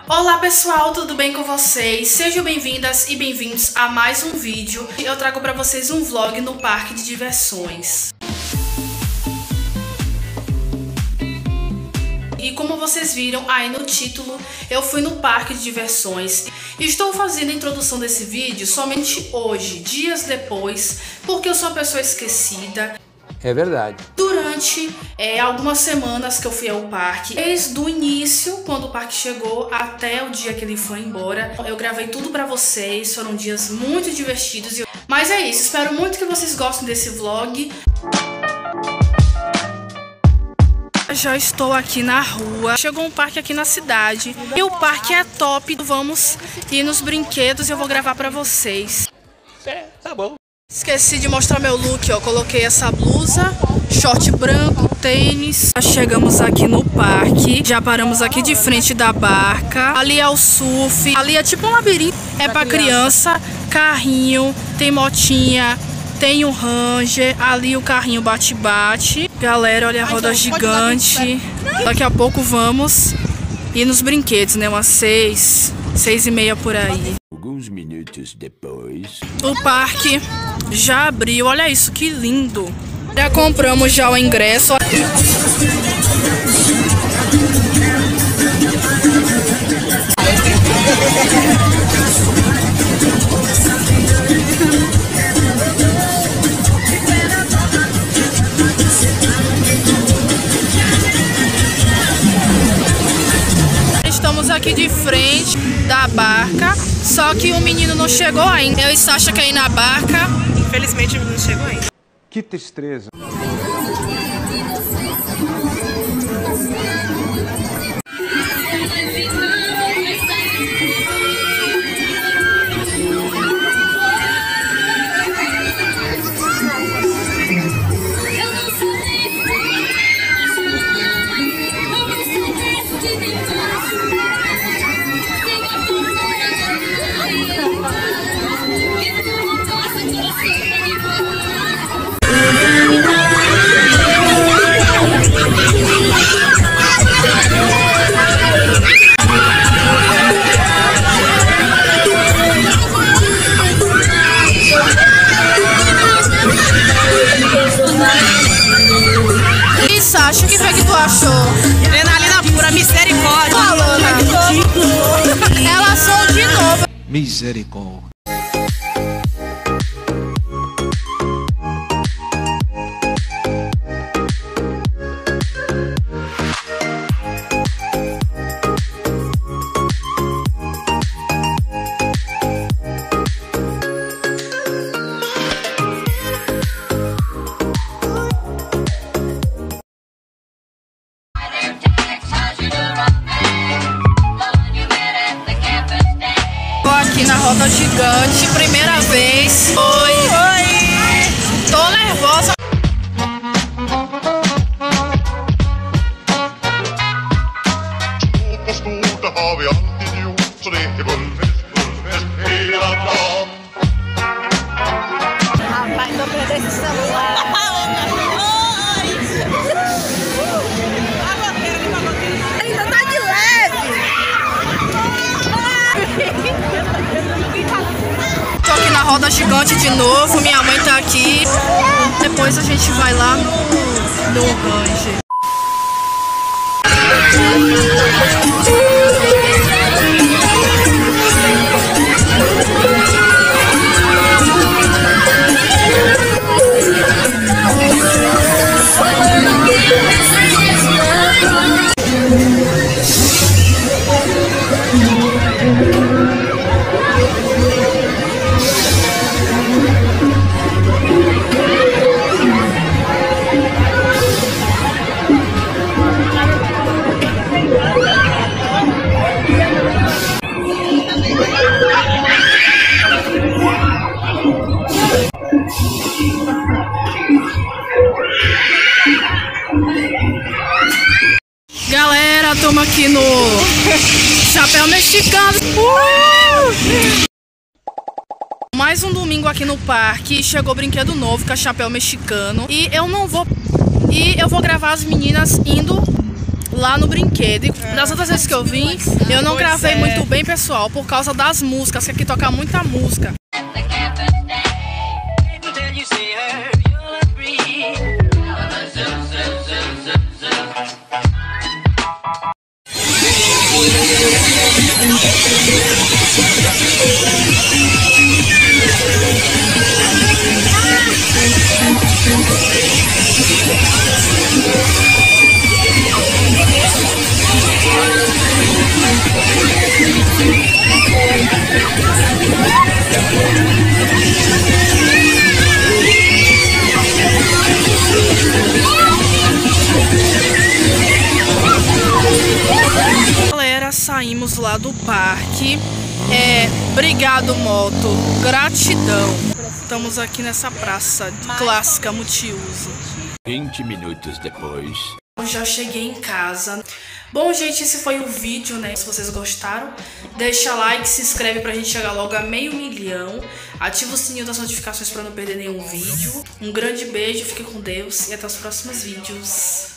Olá pessoal, tudo bem com vocês? Sejam bem-vindas e bem-vindos a mais um vídeo. Eu trago pra vocês um vlog no parque de diversões. E como vocês viram aí no título, eu fui no parque de diversões. Estou fazendo a introdução desse vídeo somente hoje, dias depois, porque eu sou uma pessoa esquecida. É verdade. Durante algumas semanas que eu fui ao parque, desde o início, quando o parque chegou, até o dia que ele foi embora, eu gravei tudo pra vocês, foram dias muito divertidos. Mas é isso, espero muito que vocês gostem desse vlog. Já estou aqui na rua, chegou um parque aqui na cidade e o parque é top. Vamos ir nos brinquedos e eu vou gravar pra vocês. Tá bom. Esqueci de mostrar meu look, ó. Coloquei essa blusa, short branco, tênis. Chegamos aqui no parque, já paramos aqui de frente da barca. Ali é o surf, ali é tipo um labirinto. É pra criança, carrinho, tem motinha, tem um Ranger. Ali o carrinho bate-bate. Galera, olha a roda gigante. Daqui a pouco vamos ir nos brinquedos, né? Umas 6h30 por aí. Alguns minutos depois, o parque já abriu, olha isso, que lindo. Já compramos já o ingresso. Estamos aqui de frente da barca, só que o menino não chegou ainda. Eu e Sasha quer ir na barca. Infelizmente o menino não chegou ainda. que tristeza. E Sasha, o que foi que tu achou? Adrenalina pura, misericórdia. Falando. Elas são de novo. Misericórdia. Tô aqui na roda gigante, primeira vez. Oi! Tô nervosa. På skor har vi alltid gjort, så det är bullfest hela dagen. Rapaz, tô perdendo esse celular. Ainda tá de leve. Tô aqui na roda gigante de novo, minha mãe tá aqui. Depois a gente vai lá no Ranger. Galera, estamos aqui no Chapéu Mexicano. Mais um domingo aqui no parque. Chegou brinquedo novo, que é Chapéu Mexicano. E eu vou gravar as meninas indo lá no brinquedo. E das outras vezes que eu vim, eu não gravei muito bem, pessoal, por causa das músicas, que aqui toca muita música. Galera, saímos lá do parque. Obrigado, moto. Gratidão. Estamos aqui nessa praça clássica multiuso. 20 minutos depois. Eu já cheguei em casa. Bom, gente, esse foi o vídeo, né? Se vocês gostaram, deixa like, se inscreve pra gente chegar logo a 500 mil. Ativa o sininho das notificações pra não perder nenhum vídeo. Um grande beijo, fique com Deus e até os próximos vídeos.